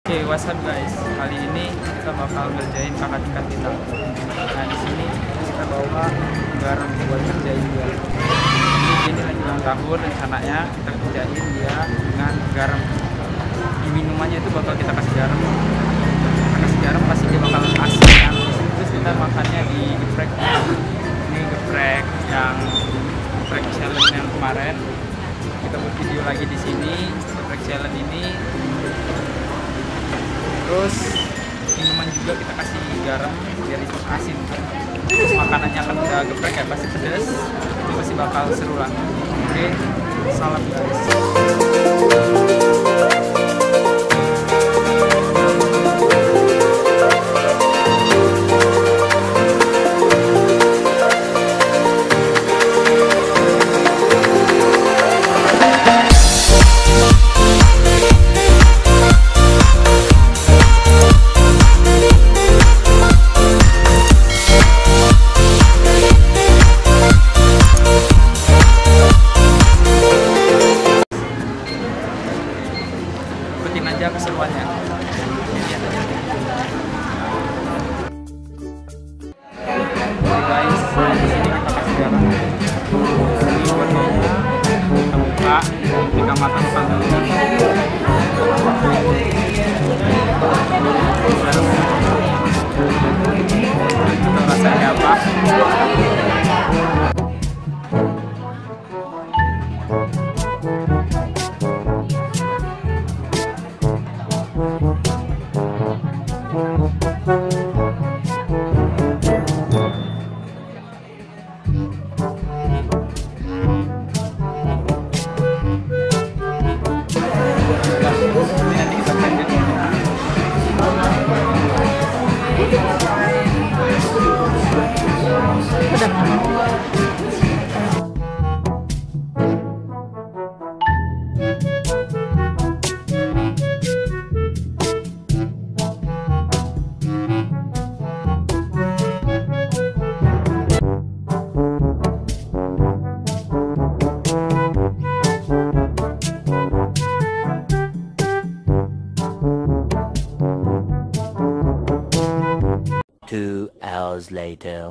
Oke, what's up guys? Kali ini kita bakal ngerjain kakak tingkat kita. Nah, di sini kita bawa garam buat ngerjain dia. Ini lagi ulang tahun, rencananya kita kerjain dia dengan garam. Di minumannya itu bakal kita kasih garam. Kita kasih garam pasti dia bakal asin kan. Terus kita makannya di geprek. Ini geprek yang geprek challenge yang kemarin. Kita buat video lagi di sini geprek challenge ini. Terus minuman juga kita kasih garam biar itu asin. Terus makanannya akan udah geprek ya, pasti pedas. Itu pasti bakal seru lah. Oke, salam guys. Ikutin aja keseruannya. Lihat aja. Oke guys, di sini kita kasih garam. Ini buat baunya. Kita buka, kita matangkan dulu. Kita rasanya apa? Two hours later.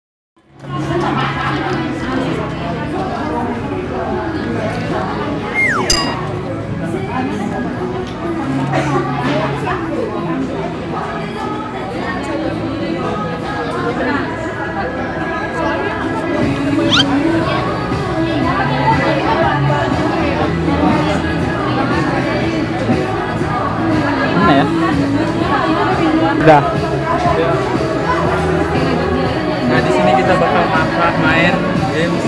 Mana ya? Udah. Nah, di sini kita bakal main games.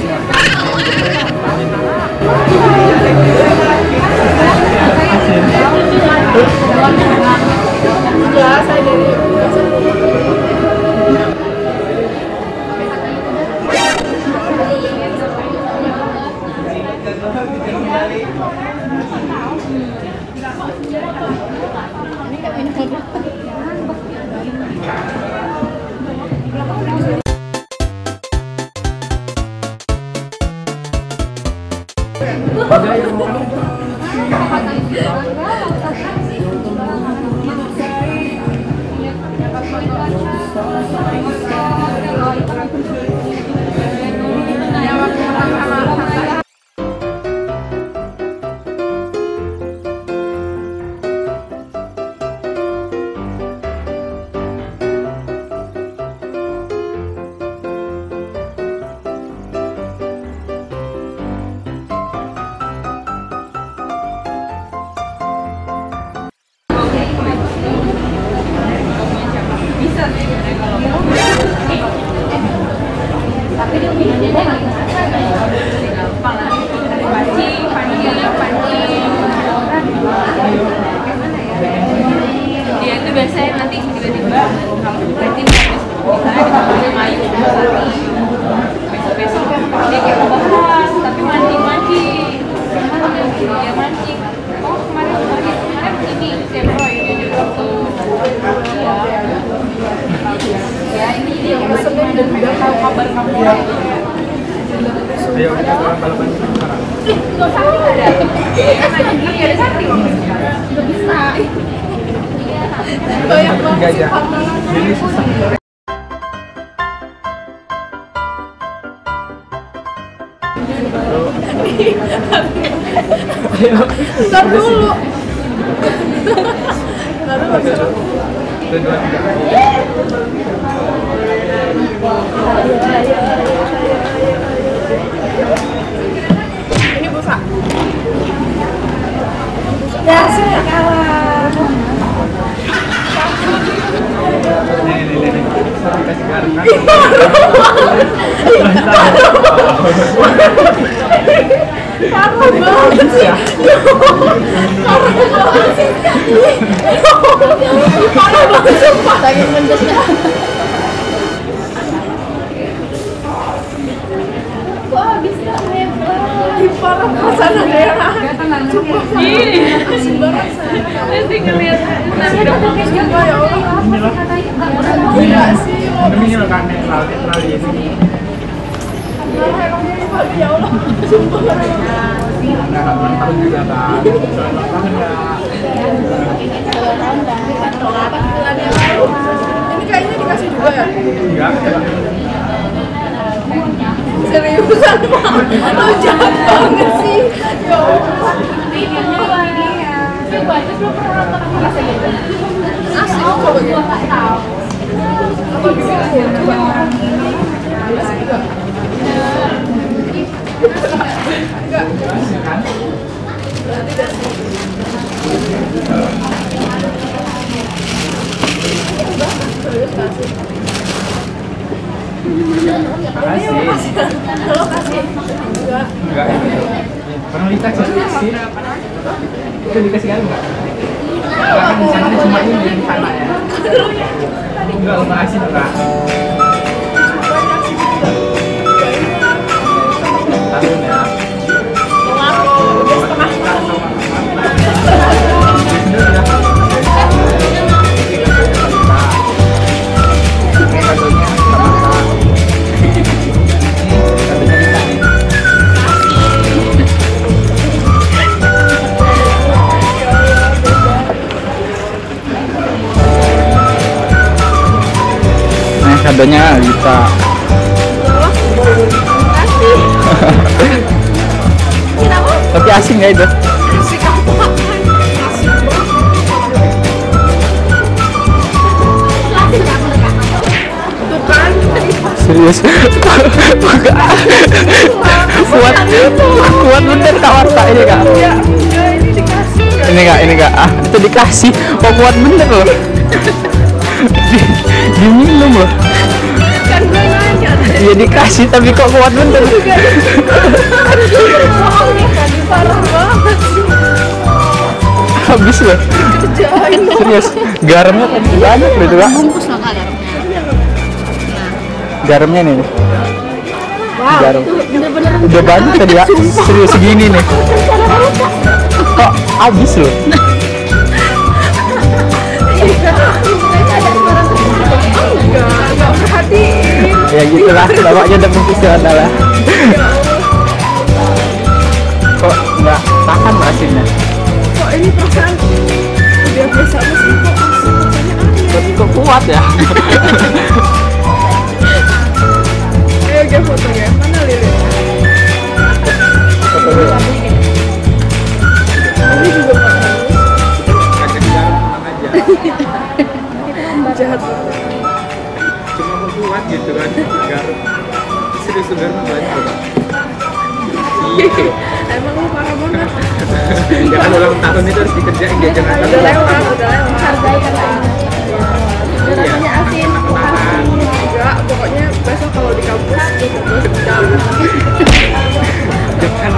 Dia itu biasanya nanti tiba-tiba berarti misalnya kita pakai mayu besok-besok dia kayak bahas tapi mancing-mancing dia mancing. Oh kemarin ini Sebroy dia juga tuh ya ini dia yang sebelum dan udah tahu kabar kamu. Ayo kita balapan sekarang. Nggak usah ada. Ada sakti. Nggak bisa. Banyak banget sih aja. Jadi susah. Ntar dulu. Ntar dulu. Dua, tiga. Ini busa. Ya, sudah kalah. Nih. Kasih garam kan? Parah banget sih. Parah banget sih. Parah banget sumpah. Lagi pedesnya. Wah, bisa hebat. Ih, parah perasaan daerah. Sumpah. Sembarang saya. Nanti ngeliat. Sumpah ya Allah. Gila sih. Ini loh kan netral ini. Ya Allah. Sumpah. Enggak ulang tahun juga kan. Ulang tahun ya. Ini kayaknya dikasih juga ya? Enggak. Seriusan Pak? Lo jahat banget sih. Ya Allah. Asik coba gitu. Apa bisa? Coba. Asik juga. Enggak. Berarti dah. Makasih. Halo, kasih. Enggak. Enggak. Pernah dikasih sih? Itu dikasih garam enggak? Enggak kan di sana cuma ini di sana ya. Enggak, makasih enggak. Tahun ya. Udah setengah tahun. Kadonya Lita. Tapi asing nggak itu? Asik aku makan. Asik banget. Tuh kan. Serius? Kuat bener kawata ini kak. Ya, ini dikasih. Ini kak. Ah, itu dikasih. Kok kuat bener loh? Diminum loh. Kan gue nanya. Iya dikasih tapi kok kuat bener. Bohong nih kan, parah banget sih. Habis loh. Kerjain loh. Serius. Garamnya tadi banyak loh itu kak. Bungkus lah garamnya. Garamnya nih. Wow, Garam. itu bener-bener Udah banyak tadi kak. Serius segini nih. Kok habis loh? Enggak perhatiin. Ya gitulah, bapaknya udah profesional lah. Kok nggak tahan asinnya? Kok ini perasaan udah biasa aja sih kok rasanya aneh. Kok kuat ya? Ayo dia fotonya, mana Lili? Foto dulu. Ini juga bagus. Kagak digarap aja. Jahat banget. Cuma mau kuat gitu kan, garap. Serius garap banyak loh. Gitu. Emang lu parah banget. Ya kan ulang tahun itu harus dikerjain dia jangan Udah lewat. Hargai kata ini. Rasanya asin, tahan. enggak, pokoknya besok kalau di kampus gue terus jalan. Jangan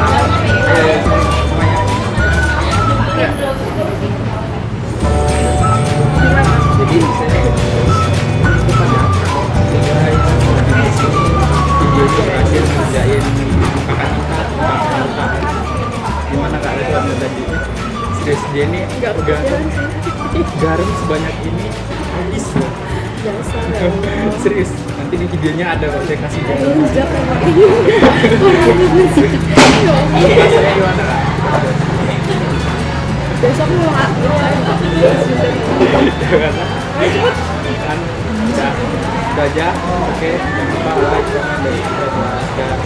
jadi misalnya aku pada guys di sini video itu berhasil ngerjain kakak kita gimana kak Rizwan tadi serius dia ini garam sebanyak ini habis loh. Serius nanti di videonya ada kok saya kasih garam rasanya gimana kak? Besok lu nggak? Kan udah aja. Oke, jangan lupa like, comment, dan subscribe.